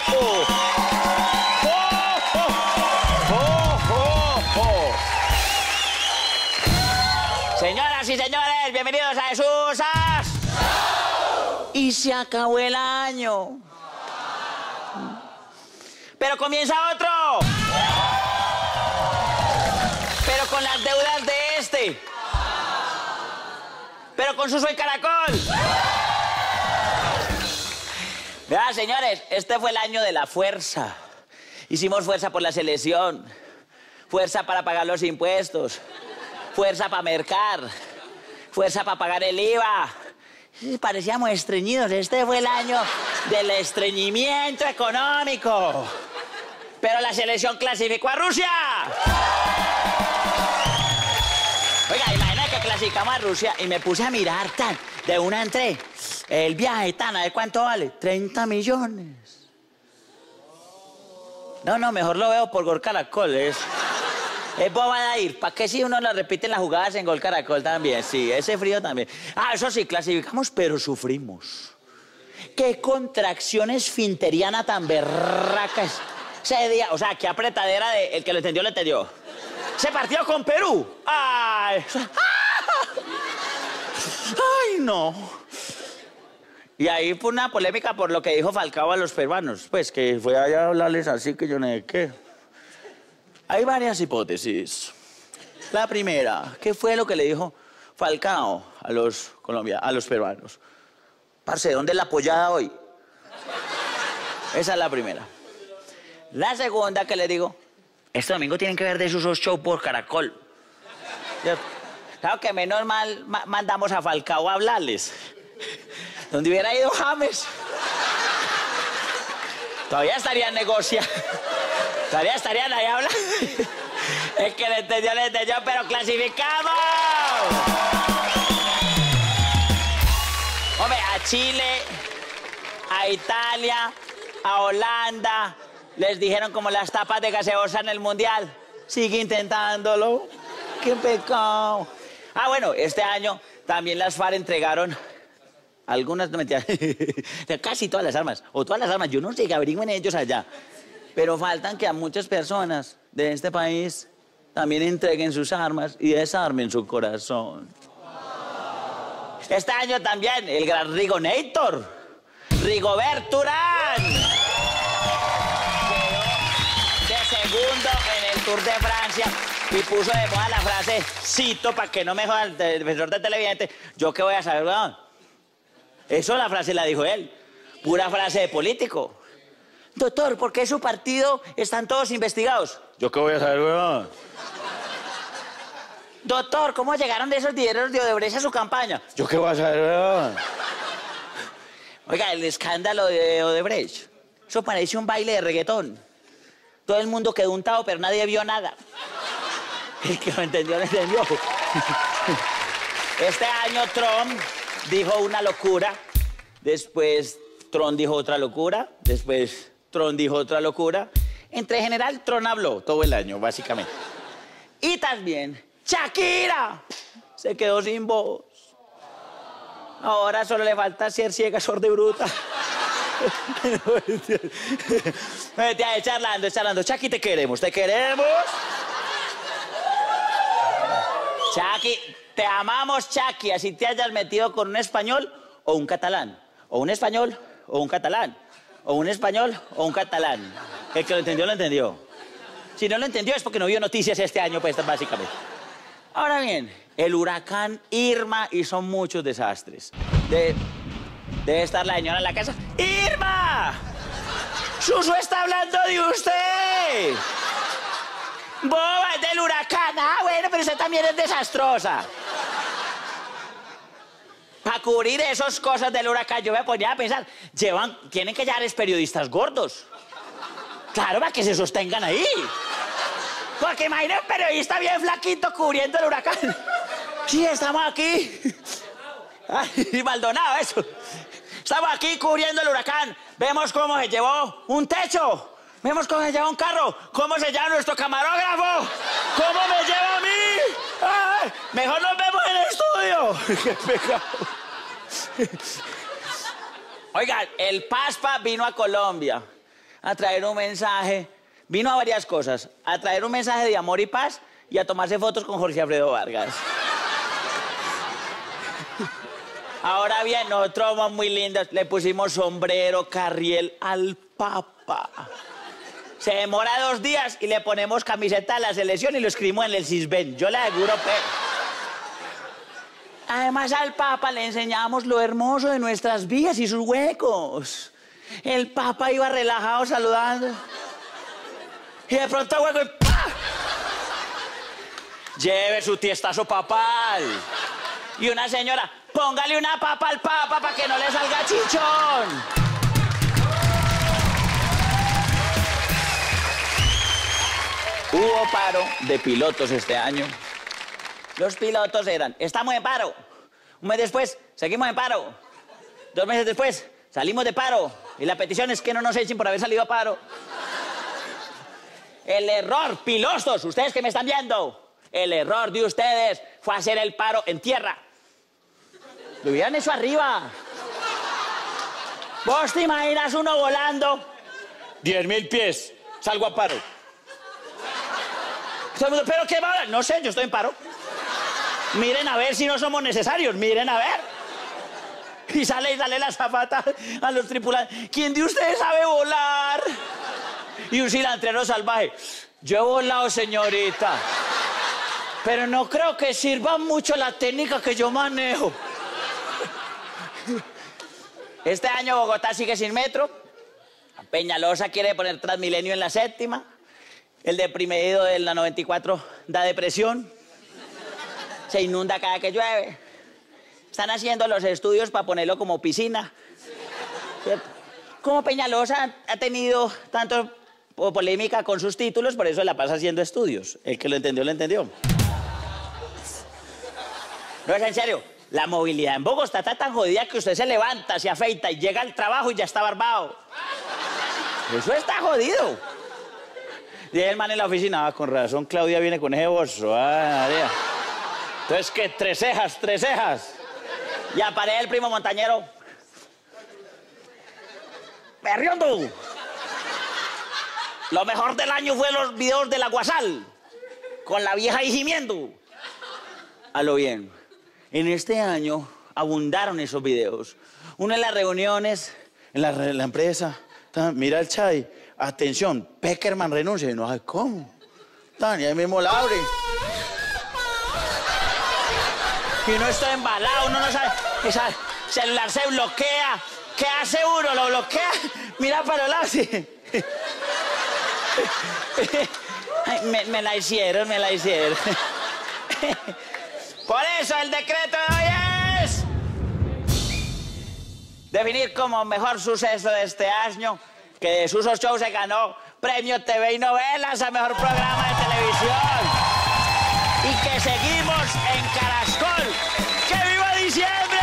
Señoras y señores, bienvenidos a Jesusas. Y se acabó el año. Pero comienza otro. Pero con las deudas de este. Pero con Suso y Caracol. Vean, señores, este fue el año de la fuerza. Hicimos fuerza por la selección. Fuerza para pagar los impuestos. Fuerza para mercar. Fuerza para pagar el IVA. Parecíamos estreñidos. Este fue el año del estreñimiento económico. Pero la selección clasificó a Rusia. Oiga, imagina que clasificamos a Rusia y me puse a mirar tan. De una entré. El viaje tan, a ver cuánto vale. 30 millones. No, mejor lo veo por Gol Caracol. Es bobada ir. ¿Para qué si uno lo repite en las jugadas en Gol Caracol también? Sí, ese frío también. Ah, eso sí, clasificamos, pero sufrimos. Qué contracción esfinteriana tan berraca ese día. O sea, qué apretadera de... El que lo entendió, lo entendió. Ese partido con Perú. Ay. Ay, no. Y ahí fue una polémica por lo que dijo Falcao a los peruanos. Pues que fue allá a hablarles así que yo no sé qué. Hay varias hipótesis. La primera, ¿qué fue lo que le dijo Falcao a los colombianos, a los peruanos? Parce, ¿dónde es la pollada hoy? Esa es la primera. La segunda que le digo, este domingo tienen que ver de esos shows por Caracol. Claro que menos mal mandamos a Falcao a hablarles. Donde hubiera ido James, todavía estarían negociando. Todavía estarían ahí hablando. Es que le entendió, pero clasificamos. Hombre, a Chile, a Italia, a Holanda, les dijeron como las tapas de gaseosa en el Mundial. Sigue intentándolo. Qué pecado. Ah, bueno, este año también las FARC entregaron algunas, no mentiras, casi todas las armas. O todas las armas, yo no sé, que averigüen ellos allá. Pero faltan que a muchas personas de este país también entreguen sus armas y desarmen su corazón. Este año también el gran Rigonator, Rigoberto Urán, quedó de segundo en el Tour de Francia y puso de moda la frase, cito, para que no me joda el defensor de televidente, ¿yo qué voy a saber, weón? Eso la frase la dijo él, pura frase de político. Doctor, ¿por qué su partido están todos investigados? ¿Yo qué voy a saber, weón? Doctor, ¿cómo llegaron de esos dineros de Odebrecht a su campaña? ¿Yo qué voy a saber, weón? Oiga, el escándalo de Odebrecht. Eso parece un baile de reggaetón. Todo el mundo quedó untado, pero nadie vio nada. El que lo entendió, lo entendió. Este año Trump dijo una locura. Después Trump dijo otra locura. Después Trump dijo otra locura. Entre general, Trump habló todo el año, básicamente. Y también Shakira se quedó sin voz. Ahora solo le falta ser ciega, sorda y bruta. Charlando. Chaki, te queremos. Chaki, te amamos, Chaki. Así te hayas metido con un español o un catalán. O un español o un catalán. O un español o un catalán. El que lo entendió, lo entendió. Si no lo entendió es porque no vio noticias este año, pues, básicamente. Ahora bien, el huracán Irma hizo muchos desastres. Debe estar la señora en la casa. ¡Irma! ¡Suso está hablando de usted! ¡Boba, es del huracán! Ah, bueno, pero usted también es desastrosa. Para cubrir esas cosas del huracán, yo me ponía a pensar, tienen que llevar periodistas gordos. Claro, para que se sostengan ahí. Porque imagina un periodista bien flaquito cubriendo el huracán. Sí, estamos aquí. Ay, Maldonado, eso. Estamos aquí cubriendo el huracán. Vemos cómo se llevó un techo. Vemos cómo se lleva un carro. Cómo se llama nuestro camarógrafo. Cómo me lleva a mí. Ay, mejor nos vemos en el estudio. Qué pecado. Oigan, el Paspa vino a Colombia. a traer un mensaje. Vino a varias cosas. A traer un mensaje de amor y paz y a tomarse fotos con Jorge Alfredo Vargas. Ahora bien, nosotros somos muy lindos. Le pusimos sombrero, carriel al Papa. Se demora 2 días y le ponemos camiseta de la selección y lo escribimos en el Sisbén. Yo le aseguro, Además, al Papa le enseñamos lo hermoso de nuestras vías y sus huecos. El Papa iba relajado saludando. Y de pronto, hueco, y ¡pah! Lleve su tiestazo papal. Y una señora, póngale una papa al Papa para que no le salga chichón. Hubo paro de pilotos este año. Los pilotos eran, estamos en paro. Un mes después, seguimos en paro. 2 meses después, salimos de paro. Y la petición es que no nos echen por haber salido a paro. El error, pilotos, ustedes que me están viendo, el error de ustedes fue hacer el paro en tierra. Lo hubieran hecho arriba. ¿Vos te imaginas uno volando? 10.000 pies, salgo a paro. Todo el mundo, ¿pero qué va? No sé, yo estoy en paro. Miren a ver si no somos necesarios, miren a ver. Y sale la zapata a los tripulantes. ¿Quién de ustedes sabe volar? Y un cilantrero salvaje. Yo he volado, señorita. Pero no creo que sirva mucho la técnica que yo manejo. Este año Bogotá sigue sin metro. Peñalosa quiere poner Transmilenio en la 7ª. El deprimido de la 94 da depresión. Se inunda cada que llueve. Están haciendo los estudios para ponerlo como piscina. ¿Cierto? Como Peñalosa ha tenido tanto polémica con sus títulos, por eso la pasa haciendo estudios. El que lo entendió, lo entendió. No, es en serio. La movilidad en Bogotá está tan jodida que usted se levanta, se afeita y llega al trabajo y ya está barbado. Eso está jodido. Y el man en la oficina, con razón, Claudia viene con ese bolso. María. Entonces, ¿qué? 3 cejas, 3 cejas. Y aparece el primo montañero. ¡Berriondo! Lo mejor del año fue los videos de la Guasal, con la vieja ahí gimiendo. A lo bien. En este año abundaron esos videos. Uno en las reuniones, en la empresa. Mira el Chay. Atención, Peckerman renuncia. Y no sabe cómo. Y ahí mismo la abre. Y uno está embalado, uno no sabe. El celular se bloquea. ¿Qué hace uno? ¿Lo bloquea? Mira para los lados. Sí. Ay, me la hicieron. Por eso el decreto de hoy es definir como mejor suceso de este año que de Suso Show se ganó Premio TV y Novelas a Mejor Programa de Televisión y que seguimos en Caracol. ¡Que viva diciembre!